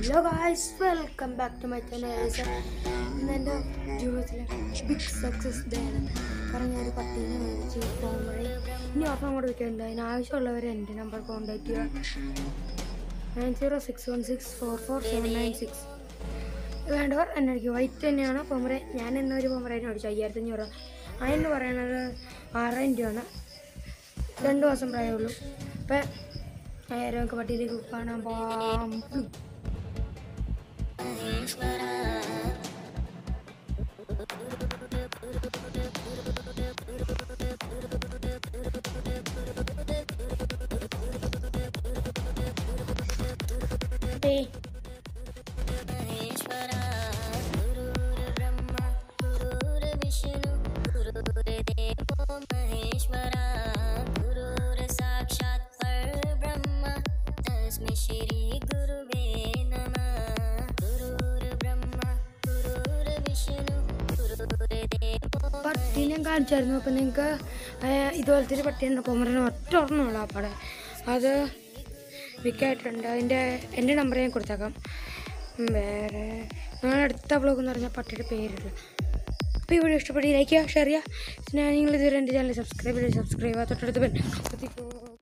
Hello guys, welcome back to my channel. ഇന്ന് എൻ്റെ ജീവിതത്തിലെ ബിഗ് സക്സസ് ഡേ ആണ്. കാരണം ഞാനൊരു പട്ടീനെ മേടിച്ച് ഫോൺ വഴി ഇനി ഓർമ്മ കൂടെ വയ്ക്കുന്നുണ്ട്. അതിനാവശ്യമുള്ളവർ എൻ്റെ നമ്പർ കോൺടാക്ട് ചെയ്യുക 9061644796. വേണ്ടവർ എന്നെ അടിക്കും. വൈറ്റ് തന്നെയാണ് പൊമറ. ഞാൻ എന്നൊരു പൊമറേനെ മേടിച്ചു 5500 രൂപ. അതിന് പറയണത് 6000 രൂപയാണ്. 2 ദിവസം പ്രായമുള്ളൂ. അപ്പം നമുക്ക് പട്ടിയിലേക്ക് കാണാൻ പോകാം. പട്ടീനെ കാണിച്ചായിരുന്നു. അപ്പം നിങ്ങൾക്ക് ഇതുപോലത്തെ ഒരു പട്ടീനെ പൊമറന് ഒറ്റ ഓർമ്മയുള്ള പടം അത് വിൽക്കായിട്ടുണ്ട്. എൻ്റെ നമ്പർ ഞാൻ കൊടുത്തേക്കാം. വേറെ ഞങ്ങൾ അടുത്ത ബ്ലോഗ് എന്ന് പറഞ്ഞാൽ പട്ടിയുടെ പേരില്ല. അപ്പോൾ ഈ വീഡിയോ ഇഷ്ടപ്പെട്ട് ലൈക്ക് ചെയ്യുക, ഷെയർ ചെയ്യുക. ഞാൻ നിങ്ങൾ ഇതുവരെ എൻ്റെ ചാനൽ സബ്സ്ക്രൈബ് ചെയ്യുക. തൊട്ടടുത്ത്